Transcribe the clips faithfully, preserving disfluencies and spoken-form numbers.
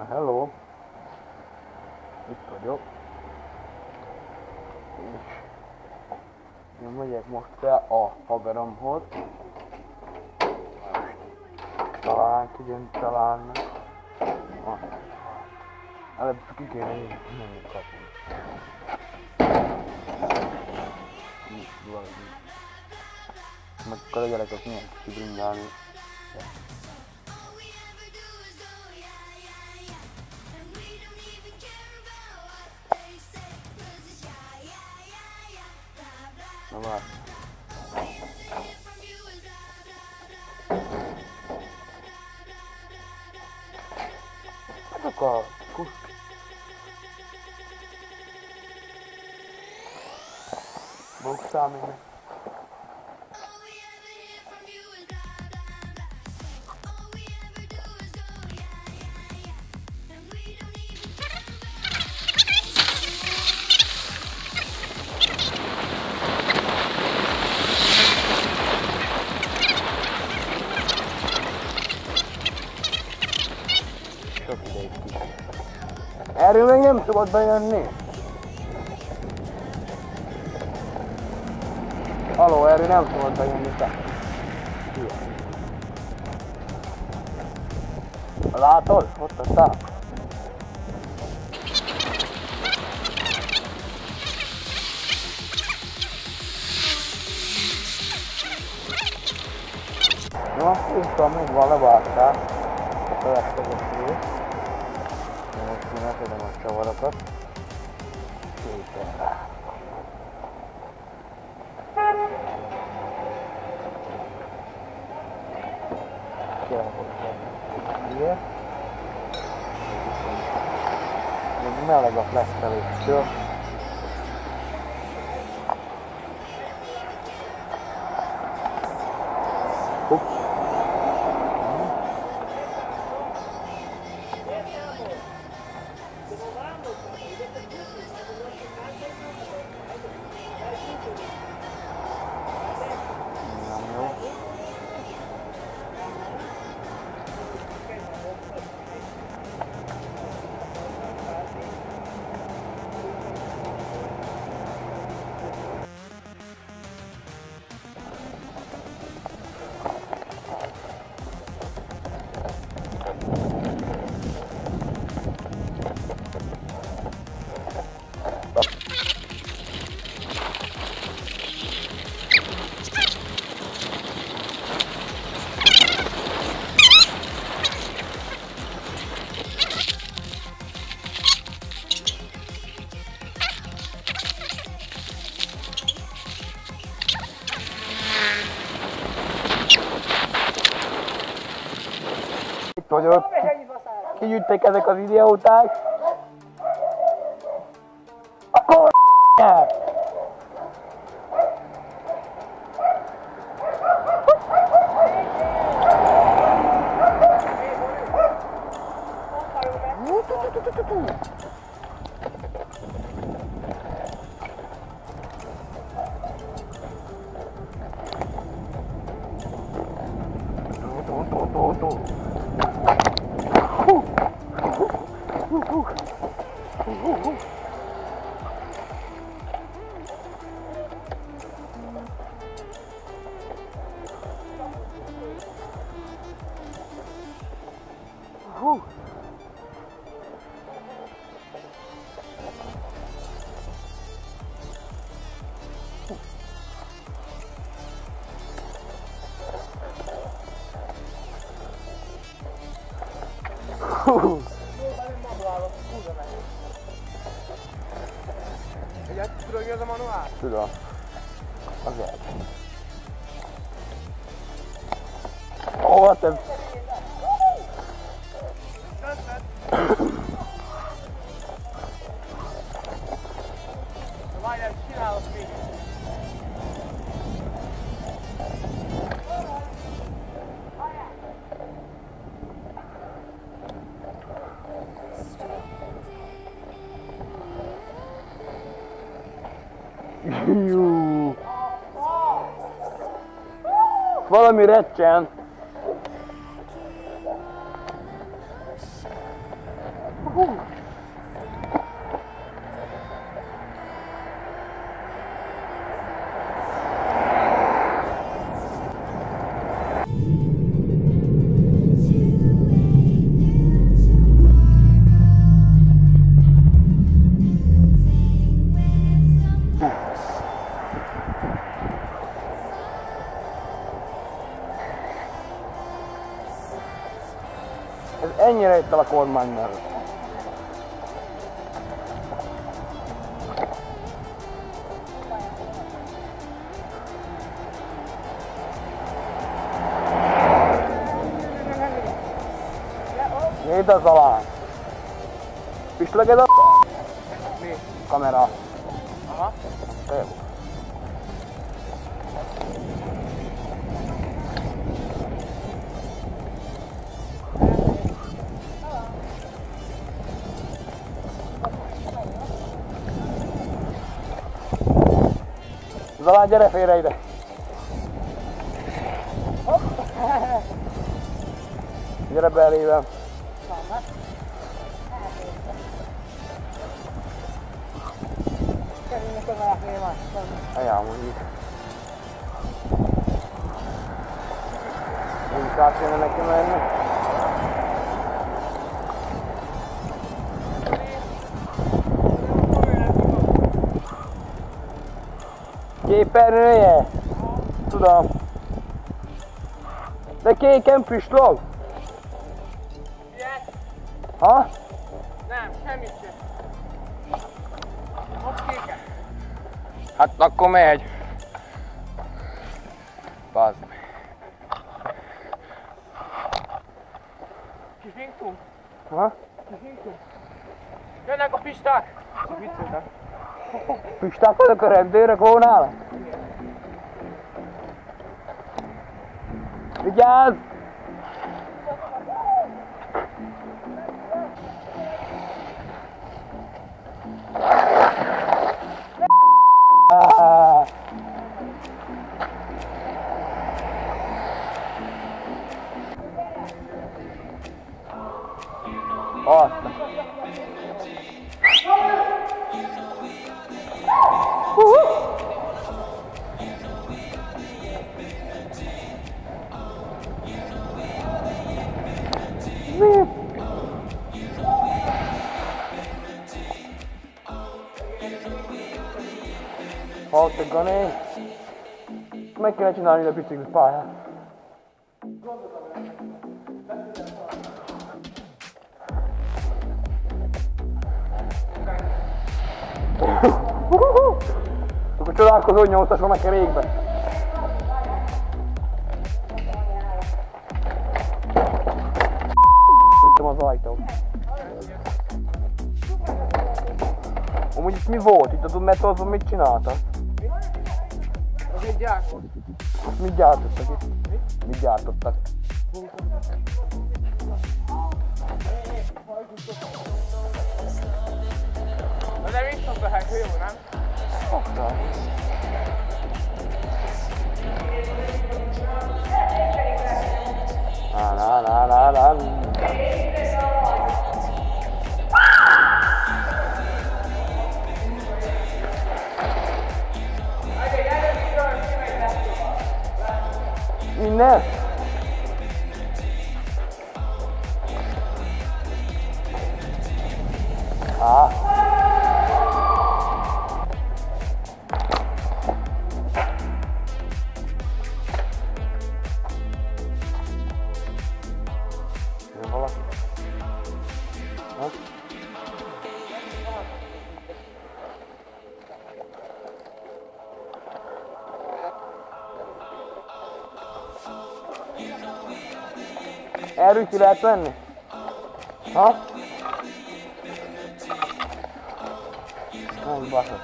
Hello! Itt vagyok. És én megyek most fel a haveromhoz. Talán tudjam találni. Ah. Előbb ki kéne nem kapni. Meg akkor a gyerekek milyen kibringálni. Na várj. Hát akkor kus. Bukszál még. Erről még nem szabad bejönni. Haló, erről nem szabad bejönni te. Látod? Ott a táp. Na, úsztam még van, leváltál. A következő rész. Most én átadom a csavarokat. Szépen rá. Ilyen. Még meleg a flexeléstől. Ups. Itt vagyok, kigyűjtek ezek az idióták. Akkor Tudod, hogy az a manuál? Tudom. Azért. Ó, hát ez... Várjál, csinálok még. Jú. Valami recsen. Ez ennyire itt a kormány mellett. Nézd az alán! Pisleged a Mi? kamera. Aha. Jó. Zalán, gyere félre ide! Gyere be elében! Ajánlom, hogy így. Inkább kéne neki menni. Képernyője? Tudom. De kéken pislog? Ilyet? Ha? Nem, semmit sem. Ott kéken. Hát akkor megy. Bazd meg. Kifinktunk? Ha? Kifinktunk? Jönnek a pisták! Vicceltem. Pisták azok a rendőrök volnál? Vigyázz! Ah! Azt. Halt a Gané. Meg kéne csinálni a biciklis pályát. Akkor csodálkozó, hogy nyolcas van a kerékben. Vittem az ajtót. Amúgy itt mi volt? Itt a metózban mit csináltak? Az egy gyár volt. Mit gyártottak itt? Mit gyártottak? De nem is szokta hely, jó, nem? Szokta. Na na na na na. Minden? Ah. Jön valaki? Ha? Erről ki lehet venni? Ha? Nem, baszott.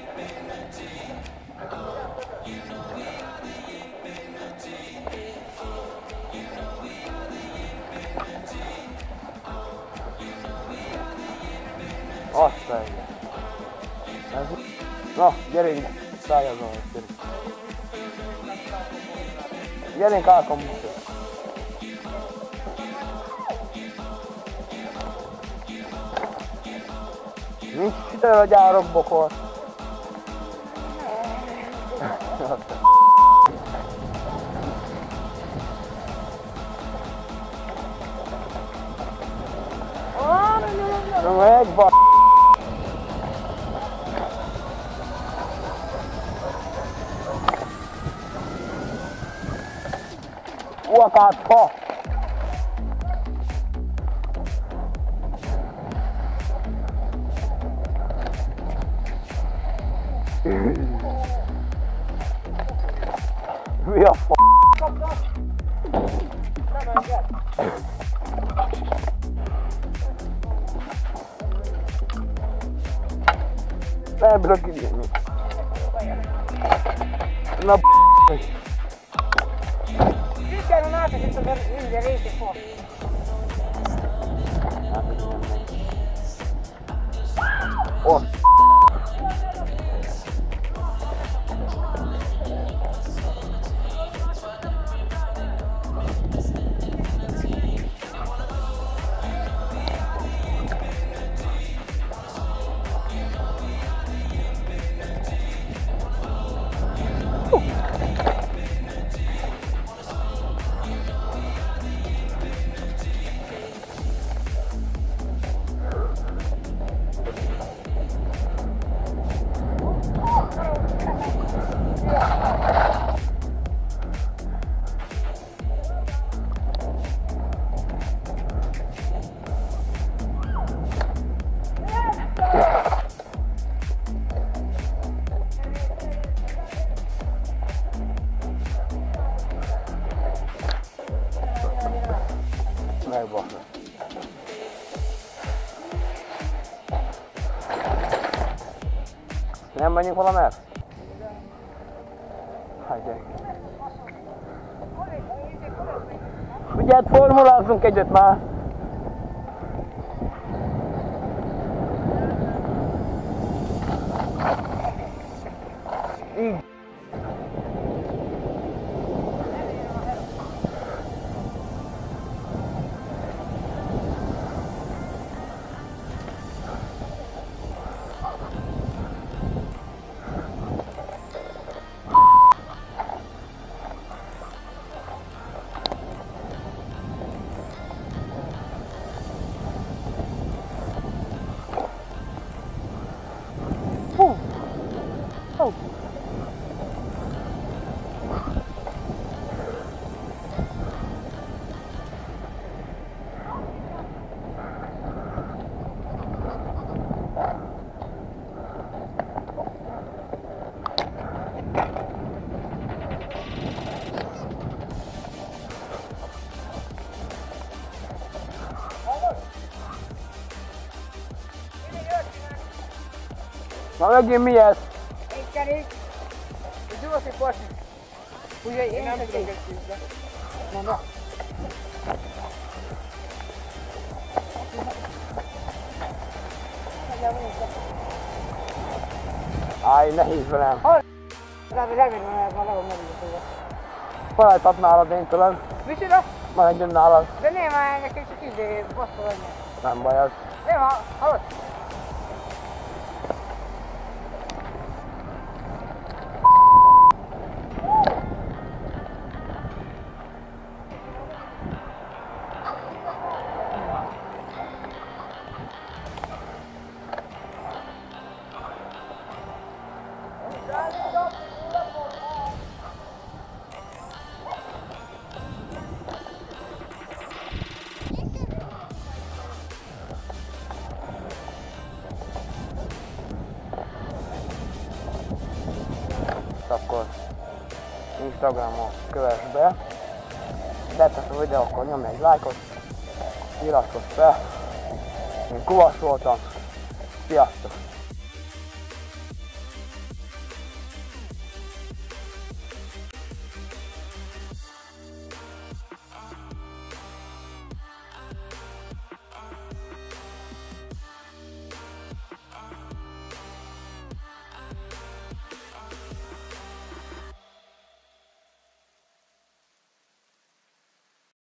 Azt mondja. Na, gyerünk, szálljazzon, gyerünk. Gyerünk, Ákon. Nincs sütő a gyárok bokor. Meg van. Uakát ha. Mi a f***? Nem bírok kijönni. Na b***. Vigyál a nátok itt a minden részét fog. Ott. Megbaszol. Nem menjünk valamerre? Hagyják. Ugye hát formulázzunk egyet már. Így. Oh. Na megint mi ez? Egy kerék. Egy gyors egy pasik. Ugye én nem tudok egy tízbe. Na, na. Áj, nehéz velem. Remélem, hogy valahol nem jutott. Felejtett nálad én talán. Micsoda? Maradjon nálad. De nem, már nekem csak izé, basszol vagy. Nem baj az. Nem, hallod? Akkor Instagramon kövess be, tetszett a videó, akkor nyomj egy lájkot, iratkozz fel. Én Kuvas voltam, sziasztok!